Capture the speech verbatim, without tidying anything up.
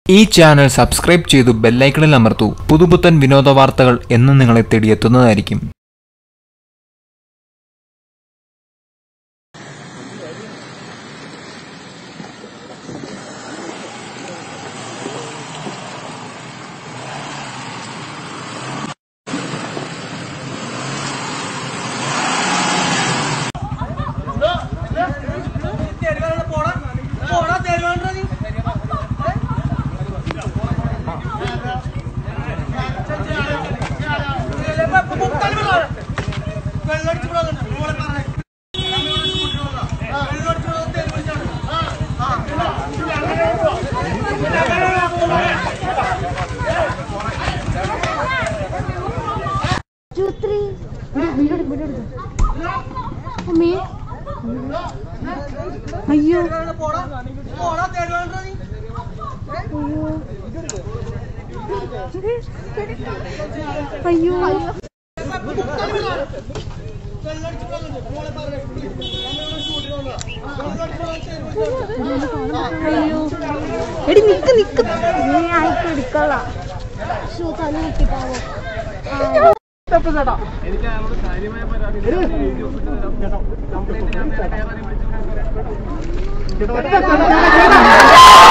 ഈ channel subscribe ചെയ്തു bell ഐക്കണിൽ അമർത്തൂ. പുതുപുത്തൻ വിനോദ വാർത്തകൾ എന്നും നിങ്ങളെ തേടിയെത്തുന്നതായിരിക്കും. അയ്യോ അയ്യോ അയ്യോ എടി നിക്ക് നിക്ക് ആയിട്ട് എടുക്കളാ ഷൂ തന്നെ നിൽക്കിട്ടാവോ എനിക്ക് അയാളോട് കാര്യമായ പരാതി കംപ്ലൈന്റ് ഞാൻ